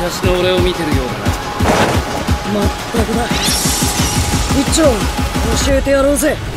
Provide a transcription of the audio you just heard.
昔の俺を見てるようだな。 まったくだ。一丁教えてやろうぜ。